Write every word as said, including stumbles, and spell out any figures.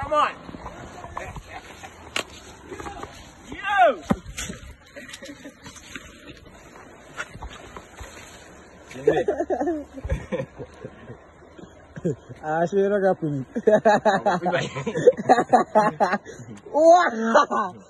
Come on. Yo! Ah, saya nak apa ni? Wah!